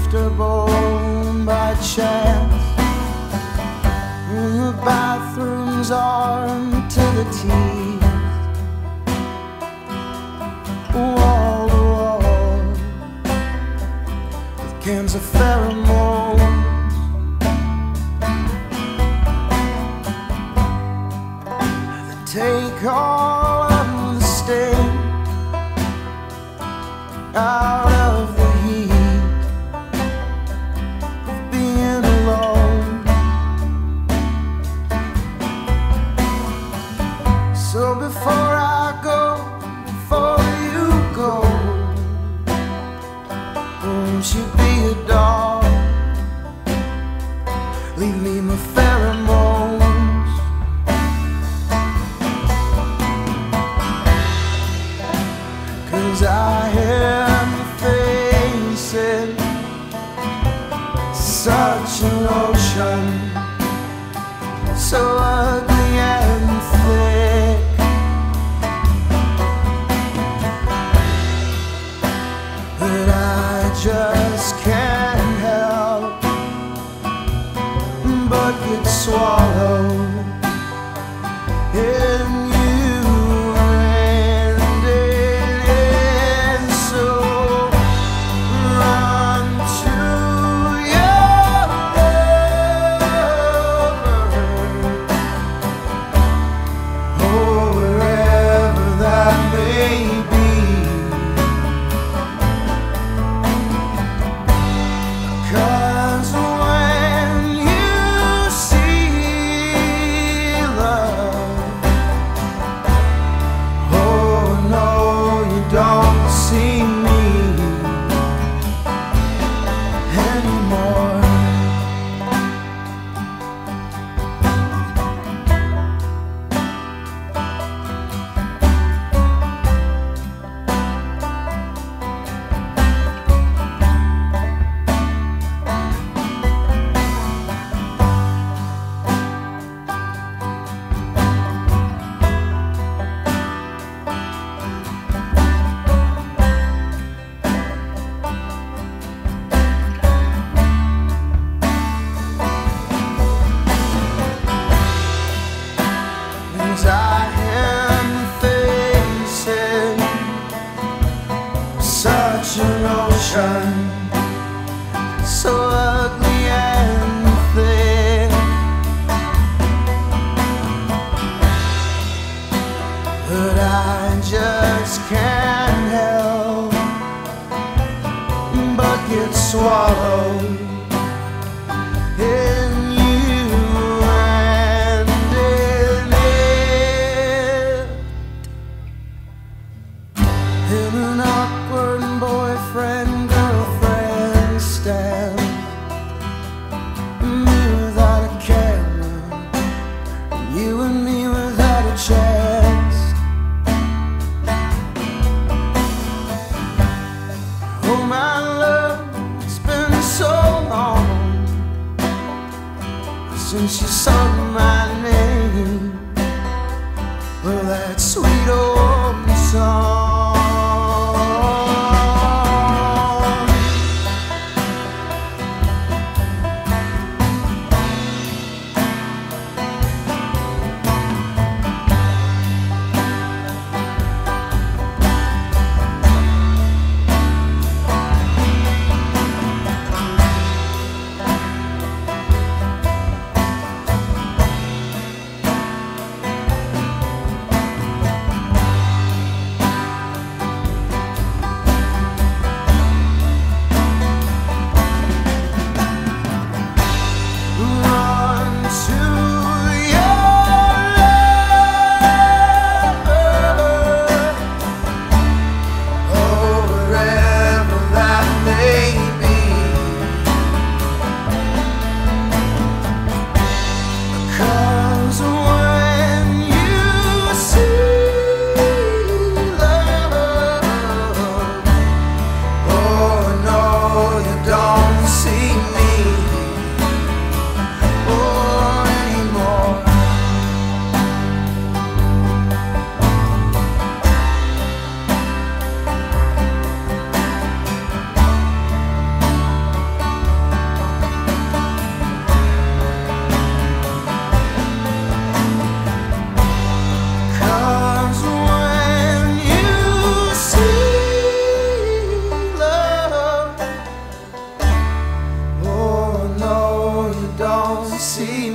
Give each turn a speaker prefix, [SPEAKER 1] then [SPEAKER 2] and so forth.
[SPEAKER 1] comfortable by chance. The bathrooms armed to the teeth, wall to wall, with cans of pheromones. They take all of the sting out of the heat of being alone. So before I go, before you go, won't you be a dog? Leave me my pheromones. 'Cause I hear facing such an ocean, so ugly and thick, but I just can't help but get swallowed in you and in. So run to your lover, oh, wherever that may be, 'cause when you see love, oh no, you don't see me anymore. I am facing such an ocean, so ugly and thick, but I just can't help but get swallowed in you and in it. In an awkward boyfriend-girlfriend stand, me without a camera, you and me without a chance. Oh my love, it's been so long since you sung my name, well, that sweet old song. see